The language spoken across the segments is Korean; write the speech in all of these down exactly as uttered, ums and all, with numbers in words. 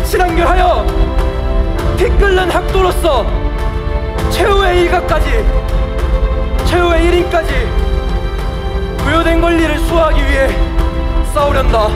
친한결하여 피 끓는 학도로서 최후의 일가까지, 최후의 일인까지 부여된 권리를 수호하기 위해 싸우련다.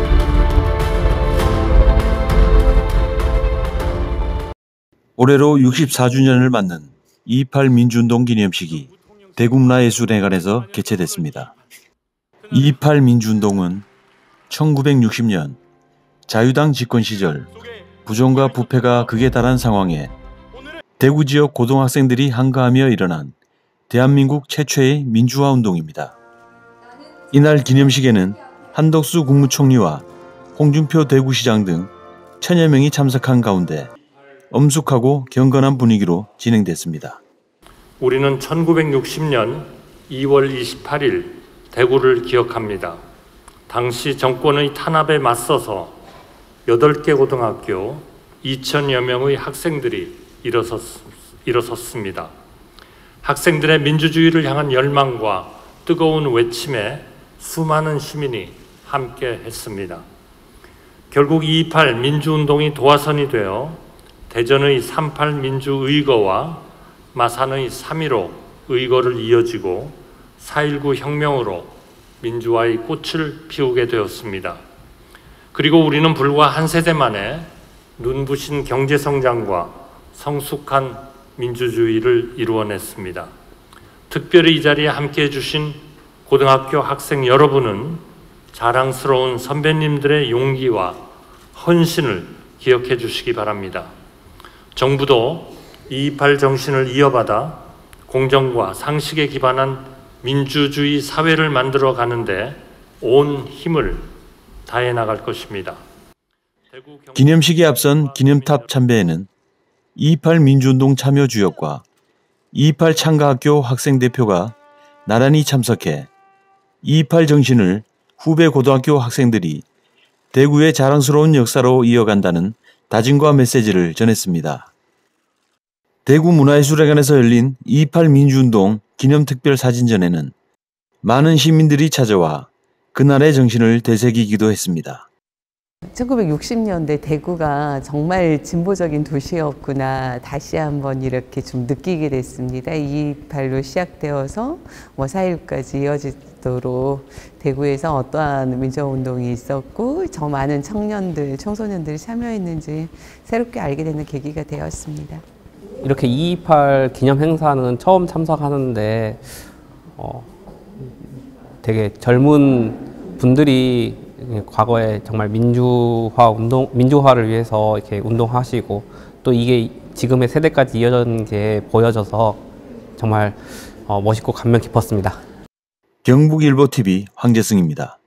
올해로 육십사 주년을 맞는 이이팔 민주운동 기념식이 대구문화예술회관에서 개최됐습니다. 이이팔 민주운동은 천구백육십 년 자유당 집권 시절 부정과 부패가 극에 달한 상황에 대구 지역 고등학생들이 한가하며 일어난 대한민국 최초의 민주화 운동입니다. 이날 기념식에는 한덕수 국무총리와 홍준표 대구시장 등 천여 명이 참석한 가운데 엄숙하고 경건한 분위기로 진행됐습니다. 우리는 천구백육십 년 이월 이십팔일 대구를 기억합니다. 당시 정권의 탄압에 맞서서 여덟 개 고등학교 이천여 명의 학생들이 일어섰, 일어섰습니다. 학생들의 민주주의를 향한 열망과 뜨거운 외침에 수많은 시민이 함께 했습니다. 결국 이이팔 민주운동이 도화선이 되어 대전의 삼팔 민주의거와 마산의 삼일오 의거를 이어지고 사일구 혁명으로 민주화의 꽃을 피우게 되었습니다. 그리고 우리는 불과 한 세대 만에 눈부신 경제성장과 성숙한 민주주의를 이루어냈습니다. 특별히 이 자리에 함께해 주신 고등학교 학생 여러분은 자랑스러운 선배님들의 용기와 헌신을 기억해 주시기 바랍니다. 정부도 이이팔 정신을 이어받아 공정과 상식에 기반한 민주주의 사회를 만들어 가는데 온 힘을 다해 나갈 것입니다. 기념식에 앞선 기념탑 참배에는 이이팔 민주운동 참여 주역과 이이팔 창가학교 학생대표가 나란히 참석해 이이팔 정신을 후배 고등학교 학생들이 대구의 자랑스러운 역사로 이어간다는 다짐과 메시지를 전했습니다. 대구문화예술회관에서 열린 이이팔 민주운동 기념특별 사진전에는 많은 시민들이 찾아와 그날의 정신을 되새기기도 했습니다. 천구백육십 년대 대구가 정말 진보적인 도시였구나 다시 한번 이렇게 좀 느끼게 됐습니다. 이이팔로 시작되어서 뭐 사일까지 이어지도록 대구에서 어떠한 민주화운동이 있었고 저 많은 청년들, 청소년들이 참여했는지 새롭게 알게 되는 계기가 되었습니다. 이렇게 이이팔 기념 행사는 처음 참석하는데 어, 되게 젊은 분들이 과거에 정말 민주화 운동, 민주화를 위해서 이렇게 운동하시고 또 이게 지금의 세대까지 이어진 게 보여져서 정말 어, 멋있고 감명 깊었습니다. 경북일보티비 황재승입니다.